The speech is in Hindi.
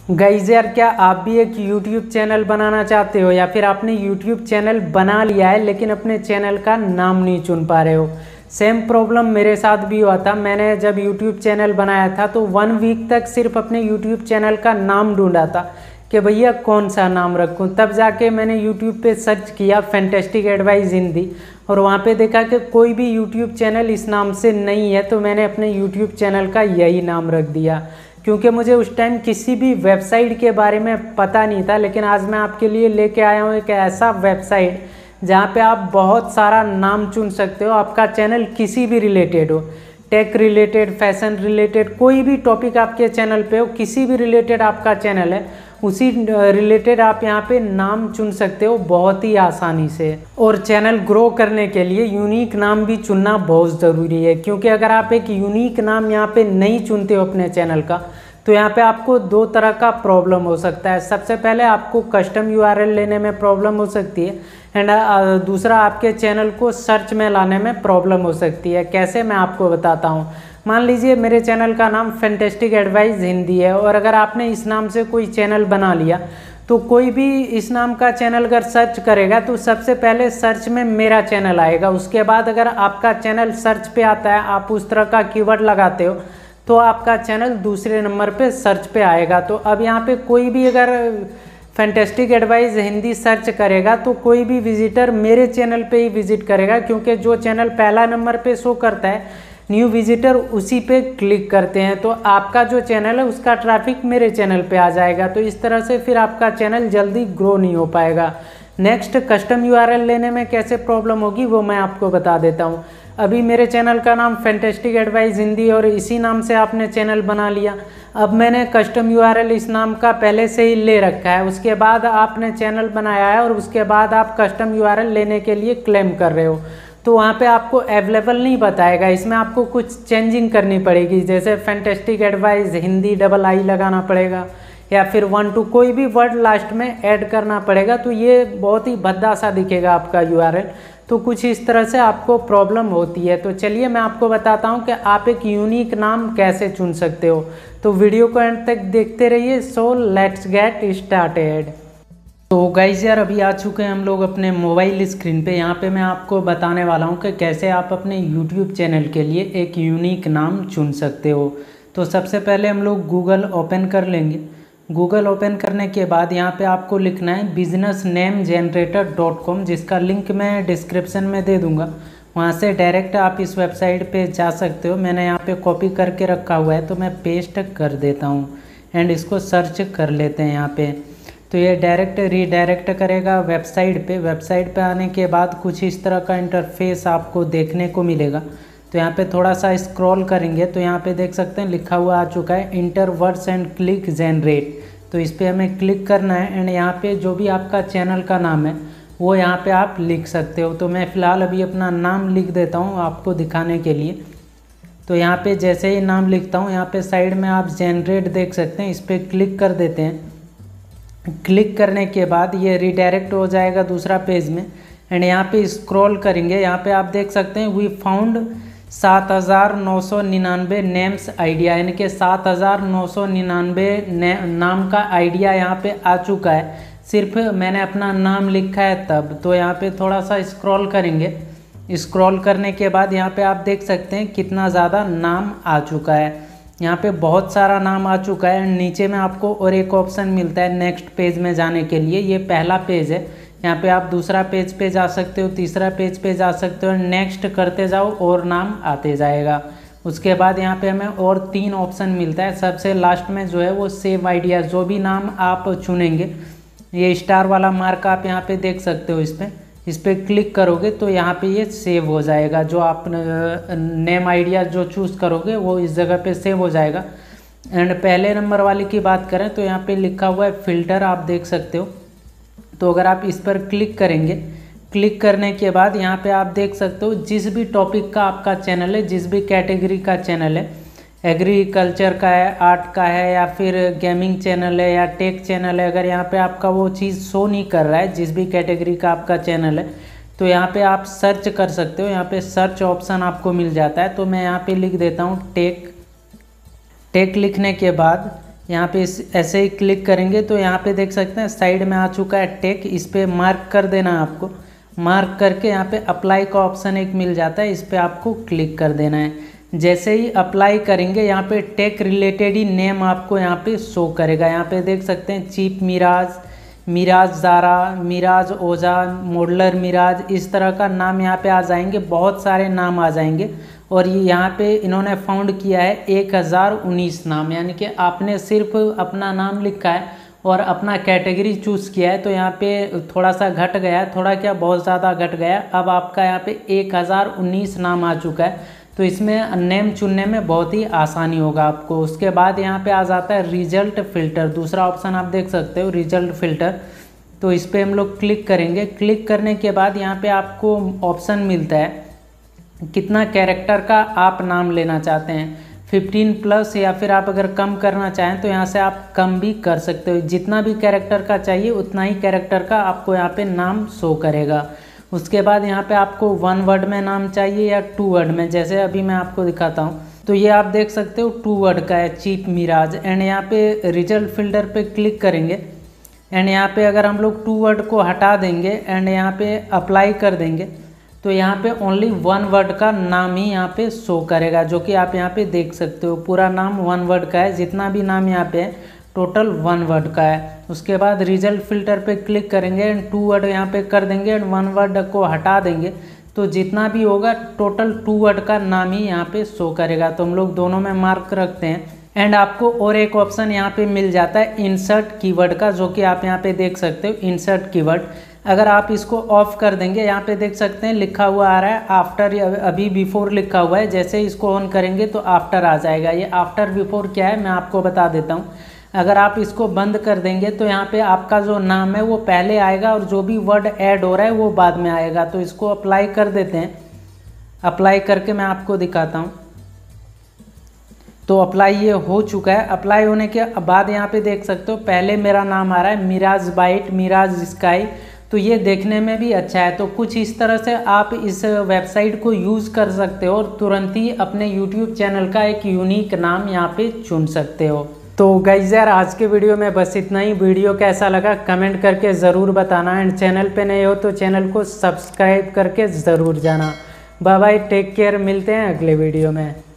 गाइस यार, क्या आप भी एक YouTube चैनल बनाना चाहते हो या फिर आपने YouTube चैनल बना लिया है लेकिन अपने चैनल का नाम नहीं चुन पा रहे हो। सेम प्रॉब्लम मेरे साथ भी हुआ था। मैंने जब YouTube चैनल बनाया था तो 1 वीक तक सिर्फ अपने YouTube चैनल का नाम ढूंढा था कि भैया कौन सा नाम रखूं। तब जाके मैंने YouTube पे सर्च किया फैंटास्टिक एडवाइस हिंदी, और वहाँ पे देखा कि कोई भी YouTube चैनल इस नाम से नहीं है। तो मैंने अपने YouTube चैनल का यही नाम रख दिया, क्योंकि मुझे उस टाइम किसी भी वेबसाइट के बारे में पता नहीं था। लेकिन आज मैं आपके लिए लेके आया हूँ एक ऐसा वेबसाइट जहाँ पे आप बहुत सारा नाम चुन सकते हो। आपका चैनल किसी भी रिलेटेड हो, टेक रिलेटेड, फैशन रिलेटेड, कोई भी टॉपिक आपके चैनल पे हो, किसी भी रिलेटेड आपका चैनल है, उसी रिलेटेड आप यहाँ पे नाम चुन सकते हो बहुत ही आसानी से। और चैनल ग्रो करने के लिए यूनिक नाम भी चुनना बहुत ज़रूरी है, क्योंकि अगर आप एक यूनिक नाम यहाँ पे नहीं चुनते हो अपने चैनल का, तो यहाँ पे आपको दो तरह का प्रॉब्लम हो सकता है। सबसे पहले आपको कस्टम यूआरएल लेने में प्रॉब्लम हो सकती है, एंड दूसरा आपके चैनल को सर्च में लाने में प्रॉब्लम हो सकती है। कैसे, मैं आपको बताता हूँ। मान लीजिए मेरे चैनल का नाम फैंटास्टिक एडवाइस हिंदी है, और अगर आपने इस नाम से कोई चैनल बना लिया तो कोई भी इस नाम का चैनल अगर सर्च करेगा तो सबसे पहले सर्च में मेरा चैनल आएगा। उसके बाद अगर आपका चैनल सर्च पे आता है, आप उस तरह का कीवर्ड लगाते हो, तो आपका चैनल दूसरे नंबर पे सर्च पे आएगा। तो अब यहाँ पे कोई भी अगर फैंटास्टिक एडवाइस हिंदी सर्च करेगा तो कोई भी विजिटर मेरे चैनल पे ही विजिट करेगा, क्योंकि जो चैनल पहला नंबर पे शो करता है न्यू विजिटर उसी पे क्लिक करते हैं। तो आपका जो चैनल है उसका ट्रैफिक मेरे चैनल पे आ जाएगा। तो इस तरह से फिर आपका चैनल जल्दी ग्रो नहीं हो पाएगा। नेक्स्ट, कस्टम यूआरएल लेने में कैसे प्रॉब्लम होगी वो मैं आपको बता देता हूँ। अभी मेरे चैनल का नाम फैंटास्टिक एडवाइस हिंदी और इसी नाम से आपने चैनल बना लिया। अब मैंने कस्टम यूआरएल इस नाम का पहले से ही ले रखा है, उसके बाद आपने चैनल बनाया है और उसके बाद आप कस्टम यूआरएल लेने के लिए क्लेम कर रहे हो, तो वहाँ पे आपको अवेलेबल नहीं बताएगा। इसमें आपको कुछ चेंजिंग करनी पड़ेगी, जैसे फैंटास्टिक एडवाइस हिंदी $i लगाना पड़ेगा, या फिर 1 2 कोई भी वर्ड लास्ट में ऐड करना पड़ेगा। तो ये बहुत ही भद्दा सा दिखेगा आपका यूआरएल। तो कुछ इस तरह से आपको प्रॉब्लम होती है। तो चलिए मैं आपको बताता हूँ कि आप एक यूनिक नाम कैसे चुन सकते हो। तो वीडियो को एंड तक देखते रहिए। So let's get started. तो गाइस यार, अभी आ चुके हैं हम लोग अपने मोबाइल स्क्रीन पे। यहाँ पे मैं आपको बताने वाला हूँ कि कैसे आप अपने YouTube चैनल के लिए एक यूनिक नाम चुन सकते हो। तो सबसे पहले हम लोग गूगल ओपन कर लेंगे। गूगल ओपन करने के बाद यहाँ पे आपको लिखना है businessnamegenerator.com, जिसका लिंक मैं डिस्क्रिप्शन में दे दूँगा। वहाँ से डायरेक्ट आप इस वेबसाइट पे जा सकते हो। मैंने यहाँ पे कॉपी करके रखा हुआ है, तो मैं पेस्ट कर देता हूँ एंड इसको सर्च कर लेते हैं यहाँ पे। तो ये डायरेक्ट रीडायरेक्ट करेगा वेबसाइट पे। वेबसाइट पे आने के बाद कुछ इस तरह का इंटरफेस आपको देखने को मिलेगा। तो यहाँ पे थोड़ा सा स्क्रॉल करेंगे तो यहाँ पे देख सकते हैं लिखा हुआ आ चुका है enter words and click generate. तो इस पर हमें क्लिक करना है एंड यहाँ पे जो भी आपका चैनल का नाम है वो यहाँ पे आप लिख सकते हो। तो मैं फ़िलहाल अभी अपना नाम लिख देता हूँ आपको दिखाने के लिए। तो यहाँ पे जैसे ही नाम लिखता हूँ, यहाँ पे साइड में आप जनरेट देख सकते हैं, इस पर क्लिक कर देते हैं। क्लिक करने के बाद ये रीडायरेक्ट हो जाएगा दूसरा पेज में एंड यहाँ पे स्क्रॉल करेंगे। यहाँ पे आप देख सकते हैं वी फाउंड 7,999 नेम्स आइडिया, यानी कि 7,999 नाम का आइडिया यहाँ पे आ चुका है। सिर्फ मैंने अपना नाम लिखा है तब। तो यहाँ पे थोड़ा सा स्क्रॉल करेंगे। स्क्रॉल करने के बाद यहाँ पे आप देख सकते हैं कितना ज़्यादा नाम आ चुका है। यहाँ पे बहुत सारा नाम आ चुका है। नीचे में आपको और एक ऑप्शन मिलता है नेक्स्ट पेज में जाने के लिए। ये पहला पेज है, यहाँ पे आप दूसरा पेज पे जा सकते हो, तीसरा पेज पे जा सकते हो, नेक्स्ट करते जाओ और नाम आते जाएगा। उसके बाद यहाँ पे हमें और 3 ऑप्शन मिलता है। सबसे लास्ट में जो है वो सेव आइडिया, जो भी नाम आप चुनेंगे, ये स्टार वाला मार्क आप यहाँ पे देख सकते हो। इस पर क्लिक करोगे तो यहाँ पे ये सेव हो जाएगा। जो आप नेम आइडिया जो चूज़ करोगे वो इस जगह पे सेव हो जाएगा। एंड पहले नंबर वाले की बात करें तो यहाँ पे लिखा हुआ है फ़िल्टर, आप देख सकते हो। तो अगर आप इस पर क्लिक करेंगे, क्लिक करने के बाद यहाँ पे आप देख सकते हो जिस भी टॉपिक का आपका चैनल है, जिस भी कैटेगरी का चैनल है, एग्रीकल्चर का है, आर्ट का है, या फिर गेमिंग चैनल है या टेक चैनल है, अगर यहाँ पे आपका वो चीज़ शो नहीं कर रहा है, जिस भी कैटेगरी का आपका चैनल है, तो यहाँ पे आप सर्च कर सकते हो। यहाँ पे सर्च ऑप्शन आपको मिल जाता है। तो मैं यहाँ पे लिख देता हूँ टेक। टेक लिखने के बाद यहाँ पे ऐसे ही क्लिक करेंगे तो यहाँ पे देख सकते हैं साइड में आ चुका है टेक। इस पर मार्क कर देना है आपको। मार्क करके यहाँ पे अप्लाई का ऑप्शन एक मिल जाता है, इस पर आपको क्लिक कर देना है। जैसे ही अप्लाई करेंगे यहाँ पे टेक रिलेटेड ही नेम आपको यहाँ पे शो करेगा। यहाँ पे देख सकते हैं cheap mirage, mirage Zara, mirage ओजा, मॉडलर मिराज, इस तरह का नाम यहाँ पे आ जाएंगे, बहुत सारे नाम आ जाएंगे। और ये यहाँ पे इन्होंने फाउंड किया है 1019 नाम, यानी कि आपने सिर्फ अपना नाम लिखा है और अपना कैटेगरी चूज़ किया है तो यहाँ पे थोड़ा सा घट गया है, थोड़ा क्या बहुत ज़्यादा घट गया। अब आपका यहाँ पे 1019 नाम आ चुका है, तो इसमें नेम चुनने में बहुत ही आसानी होगा आपको। उसके बाद यहाँ पे आ जाता है रिजल्ट फ़िल्टर, दूसरा ऑप्शन आप देख सकते हो रिजल्ट फ़िल्टर। तो इस पर हम लोग क्लिक करेंगे। क्लिक करने के बाद यहाँ पे आपको ऑप्शन मिलता है कितना कैरेक्टर का आप नाम लेना चाहते हैं, 15+ या फिर आप अगर कम करना चाहें तो यहाँ से आप कम भी कर सकते हो। जितना भी कैरेक्टर का चाहिए उतना ही कैरेक्टर का आपको यहाँ पे नाम शो करेगा। उसके बाद यहाँ पे आपको 1 वर्ड में नाम चाहिए या 2 वर्ड में, जैसे अभी मैं आपको दिखाता हूँ। तो ये आप देख सकते हो 2 वर्ड का है, चीप मिराज। एंड यहाँ पे रिजल्ट फिल्टर पे क्लिक करेंगे एंड यहाँ पे अगर हम लोग 2 वर्ड को हटा देंगे एंड यहाँ पे अप्लाई कर देंगे तो यहाँ पे ओनली 1 वर्ड का नाम ही यहाँ पे शो करेगा, जो कि आप यहाँ पे देख सकते हो। पूरा नाम 1 वर्ड का है, जितना भी नाम यहाँ पे है टोटल 1 वर्ड का है। उसके बाद रिजल्ट फिल्टर पे क्लिक करेंगे एंड 2 वर्ड यहाँ पे कर देंगे एंड 1 वर्ड को हटा देंगे तो जितना भी होगा टोटल 2 वर्ड का नाम ही यहाँ पे शो करेगा। तो हम लोग दोनों में मार्क रखते हैं। एंड आपको और एक ऑप्शन यहाँ पे मिल जाता है इंसर्ट कीवर्ड का, जो कि आप यहाँ पे देख सकते हो इंसर्ट कीवर्ड। अगर आप इसको ऑफ कर देंगे, यहाँ पे देख सकते हैं लिखा हुआ आ रहा है आफ्टर, अभी बिफोर लिखा हुआ है। जैसे इसको ऑन करेंगे तो आफ्टर आ जाएगा। ये आफ्टर बिफोर क्या है मैं आपको बता देता हूँ। अगर आप इसको बंद कर देंगे तो यहाँ पे आपका जो नाम है वो पहले आएगा और जो भी वर्ड ऐड हो रहा है वो बाद में आएगा। तो इसको अप्लाई कर देते हैं। अप्लाई करके मैं आपको दिखाता हूँ। तो अप्लाई ये हो चुका है। अप्लाई होने के बाद यहाँ पे देख सकते हो पहले मेरा नाम आ रहा है मिराज बाइट, मिराज स्काई। तो ये देखने में भी अच्छा है। तो कुछ इस तरह से आप इस वेबसाइट को यूज़ कर सकते हो और तुरंत ही अपने यूट्यूब चैनल का एक यूनिक नाम यहाँ पे चुन सकते हो। तो गाइस यार आज के वीडियो में बस इतना ही। वीडियो कैसा लगा कमेंट करके ज़रूर बताना एंड चैनल पे नए हो तो चैनल को सब्सक्राइब करके ज़रूर जाना। बाय बाय, टेक केयर, मिलते हैं अगले वीडियो में।